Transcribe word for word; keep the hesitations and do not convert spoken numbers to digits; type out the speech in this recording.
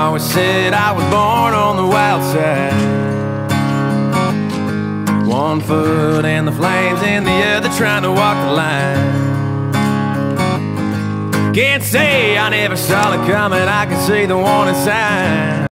always said I was born on the wild side. One foot in the flames and the other trying to walk the line. Can't say I never saw it coming, I can see the warning sign.